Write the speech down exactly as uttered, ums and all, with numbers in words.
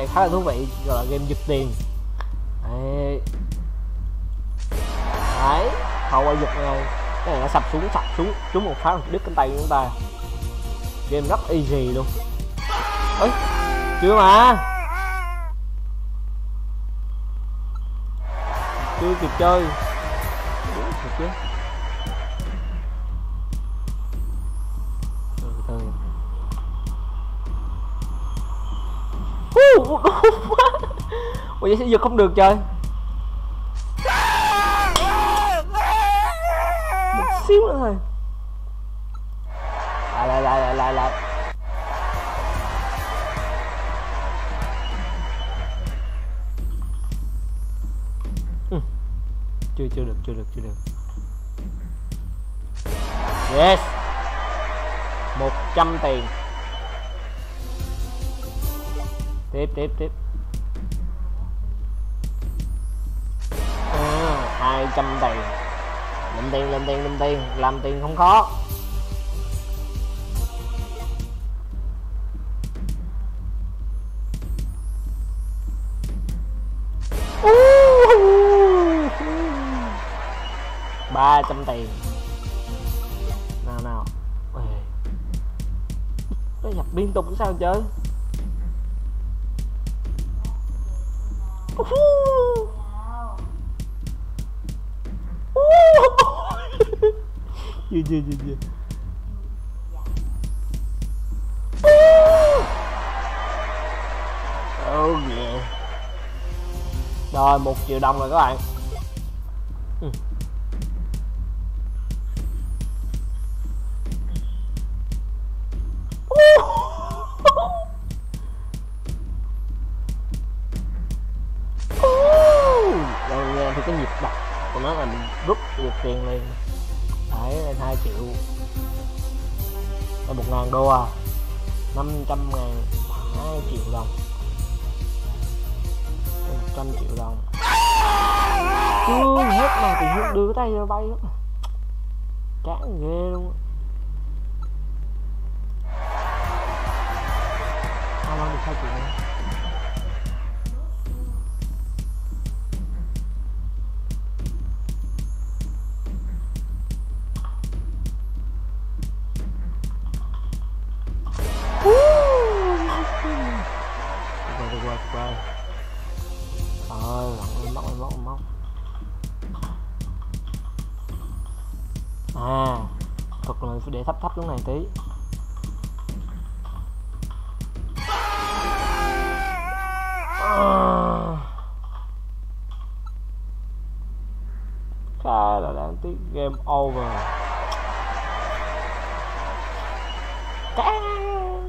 này khá là thú vị, gọi là game giật tiền. Đấy, đấy, hậu quả giật này, cái này nó sập xuống, sập xuống, trúng một phát đứt cánh tay của chúng ta. Game rất easy luôn. Ấy, chưa mà, chưa kịp chơi. Đúng thật chứ. Từ từ. Ủa vậy sẽ giật không được chơi. Một xíu nữa thôi. Lại lại lại lại lại lại. Ừ. Chưa chưa được chưa được chưa được. Yes. Một trăm tiền. Tiếp tiếp tiếp. À, hai trăm tiền. Lên tiền lên tiền lên tiền, làm tiền không khó. Ba trăm tiền. Nào nào. Nó nhập liên tục sao chơi. Chưa chưa chưa chưa. Oh yeah. Rồi một triệu đồng rồi các bạn. Ừ. Rồi nghe thì cái nhịp đập của nó là mình rút được tiền liền. Đấy, lên hai triệu. Đây một ngàn đô à. Năm trăm ngàn, hai triệu đồng. Một trăm triệu đồng. Chưa hết mà tự nhiên đưa cái tay ra bay lắm. Chán ghê luôn. Sao ăn được hai triệu này? Được rồi, được rồi. Rồi, móc móc móc. À, thật là phải để thấp thấp lúc này tí. À, khá là đáng tiếc, game over.